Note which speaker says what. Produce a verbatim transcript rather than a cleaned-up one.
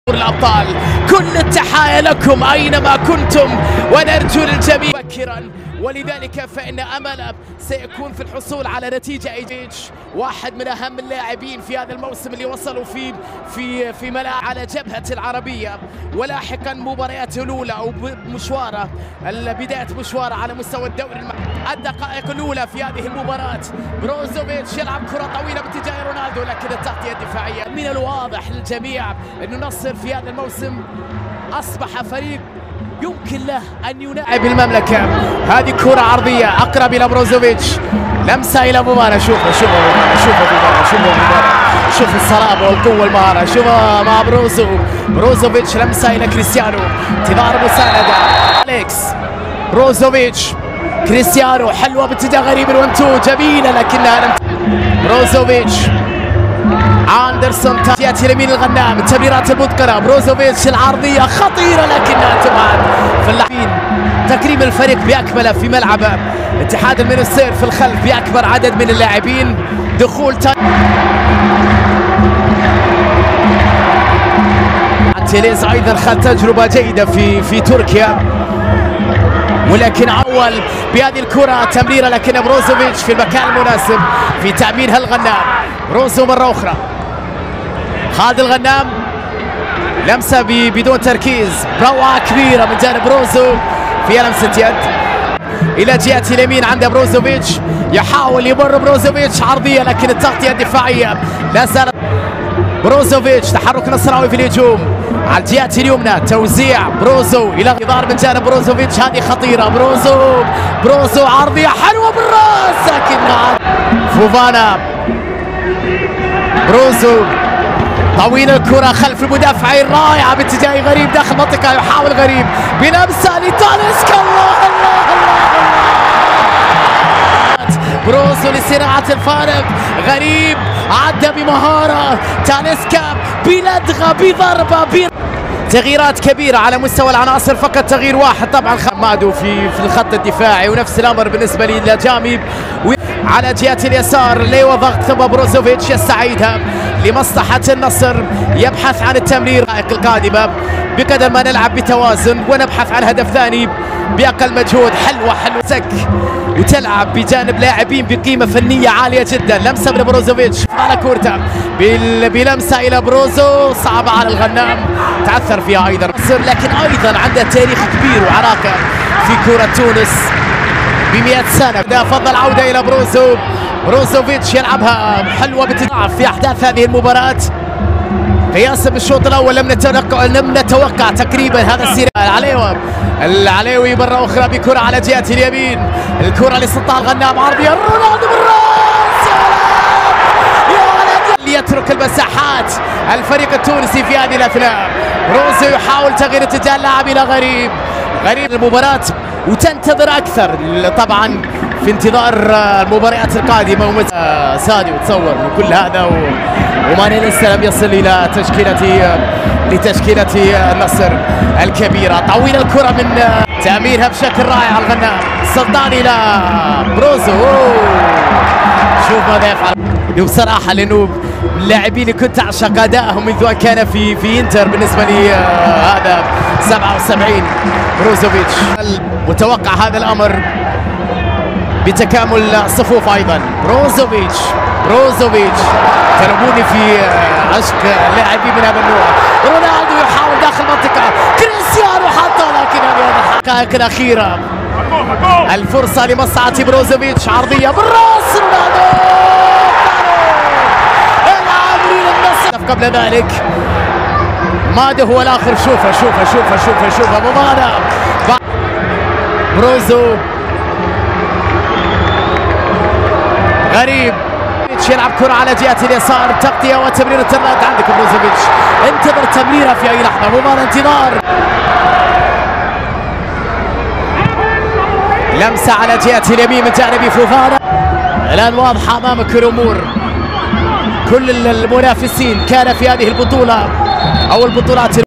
Speaker 1: الأبطال. كل التحايا لكم أينما كنتم ونرجو للجميع مبكرا، ولذلك فإن أمل سيكون في الحصول على نتيجة إيجابية. واحد من أهم اللاعبين في هذا الموسم اللي وصلوا في في في ملاعب على جبهة العربية، ولاحقا مبارياته الأولى أو مشواره بداية مشواره على مستوى الدوري. الدقائق الأولى في هذه المباراة بروزوفيتش يلعب كرة طويلة باتجاه رونالدو، لكن التغطية الدفاعية. من الواضح للجميع أن النصر في هذا الموسم أصبح فريق يمكن له أن يناعب المملكة. هذه كرة عرضية أقرب إلى بروزوفيتش، لمسة إلى مباراة. شوفوا شوفوا مباراة شوفوا مباراة شوفوا مباراة شوف الصلابة والقوة المهارة. شوفوا مع بروزو بروزوفيتش، لمسة إلى كريستيانو، انتظار مساندة أليكس بروزوفيتش. كريستيانو حلوة باتجاه غريب الونتو جميلة لكنها لم. بروزوفيتش أندرسون يأتي لمين الغنام، التمريرات المتقنة. بروزوفيتش العرضية خطيرة لكنها تبعد في اللاعبين. تكريم الفريق بأكمله في ملعبه. اتحاد المنستير في الخلف بأكبر عدد من اللاعبين. دخول تيليز أيضا خد تجربة جيدة في في تركيا، ولكن أول بهذه الكرة تمريرة، لكن بروزوفيتش في المكان المناسب في تأمينها الغنام. بروزو مرة أخرى، خالد الغنام لمسة بدون تركيز، روعة كبيرة من جانب بروزو في لمسة يد إلى جهة اليمين عند بروزوفيتش. يحاول يمر بروزوفيتش عرضية، لكن التغطية الدفاعية لا زالت. بروزوفيتش تحرك نصراوي في الهجوم على الجهة اليمنى، توزيع بروزو إلى انتظار من جانب بروزوفيتش. هذه خطيرة. بروزو بروزو عرضية حلوة بالراس، لكن فوفانا. بروزو طويل الكرة خلف المدافعين، رائعة باتجاه غريب داخل المنطقة. يحاول غريب بلمسة لتاليسكا. الله الله الله. بروزو لصناعة الفارق. غريب عدى بمهارة، تاليسكا بلدغة بضربة ب... تغييرات كبيرة على مستوى العناصر، فقط تغيير واحد طبعا مادو في في الخط الدفاعي، ونفس الأمر بالنسبة لجامي. على جهة اليسار ليو ضغط، ثم بروزوفيتش يستعيدها لمصلحة النصر. يبحث عن التمرير القادمة بقدر ما نلعب بتوازن ونبحث عن هدف ثاني بأقل مجهود. حلوة حلوة سك، وتلعب بجانب لاعبين بقيمة فنية عالية جدا. لمسة من بروزوفيتش على كورتا، بلمسة إلى بروزو صعبة على الغنام، تعثر فيها أيضا النصر، لكن أيضا عنده تاريخ كبير وعراقة في كرة تونس بمئة سنة. فضل عودة إلى بروزو. بروزوفيتش يلعبها حلوة بتضاعف في أحداث هذه المباراة. قياسا بالشوط الأول لم نتوقع لم نتوقع تقريبا هذا السير. العليوي العليوي مرة أخرى بكرة على جهة اليمين، الكرة لسلطان الغنام، عرضية رونالدو بالراس. يا ولد يترك المساحات الفريق التونسي في هذه الأثناء. بروزو يحاول تغيير اتجاه اللاعب إلى غريب. غريب المباراة وتنتظر أكثر طبعا في انتظار المباريات القادمة. ساديو تصور من كل هذا و... وماني لسه لم يصل إلى تشكيلة لتشكيلة النصر الكبيرة. طويل الكرة من تأميرها بشكل رائع الغنام. سلطان إلى بروزو. شوف ماذا يفعل بصراحة، لأنه اللاعبين اللي كنت أعشق أدائهم منذ أن كان في في إنتر بالنسبة لي هذا سبعة وسبعين بروزوفيتش. متوقع هذا الأمر بتكامل الصفوف أيضا. بروزوفيتش بروزوفيتش تربوني في عشق لاعبين من هذا النوع. رونالدو يحاول داخل المنطقة، كريستيانو حطها، لكن هذه الدقائق الأخيرة الفرصة لمصلحة بروزوفيتش. عرضية بالراس، رونالدو العامري للنصر. قبل ذلك ماده هو الآخر. شوفه شوفه شوفه شوفه شوفه مباراة. بروزو غريب يلعب كرة على جهة اليسار، تغطية وتمرير الترنات. عندك بروزوفيتش، انتظر تمريرها في أي لحظة. مباراة انتظار. لمسة على جهة اليمين من جانب فوفانا. الآن واضحة أمامك الأمور. كل المنافسين كان في هذه البطولة أو البطولات